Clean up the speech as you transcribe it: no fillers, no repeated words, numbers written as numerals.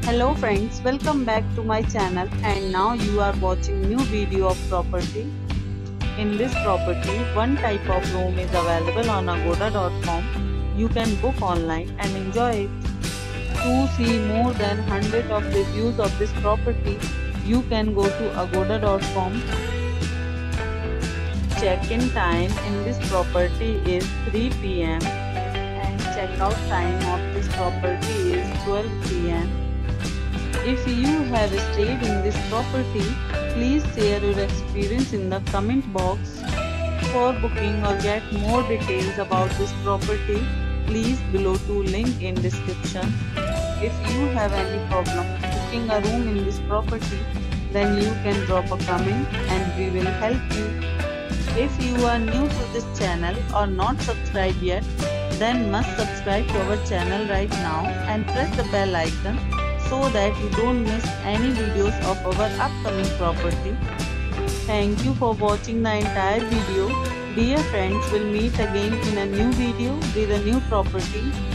Hello friends, welcome back to my channel and now you are watching new video of property. In this property, one type of room is available on agoda.com. You can book online and enjoy it. To see more than 100 of reviews of this property, you can go to agoda.com. Check-in time in this property is 3 p.m. and check-out time of this property is 12 p.m. If you have stayed in this property, please share your experience in the comment box. For booking or get more details about this property, please below to link in description. If you have any problem booking a room in this property, then you can drop a comment and we will help you. If you are new to this channel or not subscribed yet, then must subscribe to our channel right now and press the bell icon so that you don't miss any videos of our upcoming property. Thank you for watching the entire video. Dear friends, we'll meet again in a new video with a new property.